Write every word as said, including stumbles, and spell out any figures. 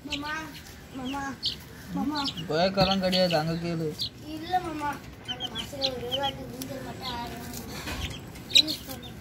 மாமா மாமா மாமா கோயக்காரன் கிடையாது அங்க கேளு. இல்ல மாமா அந்த மாசத்துல ஒரு வாட்டி மூஞ்சல் மட்டும் ஆறணும் யூஸ் பண்ணு.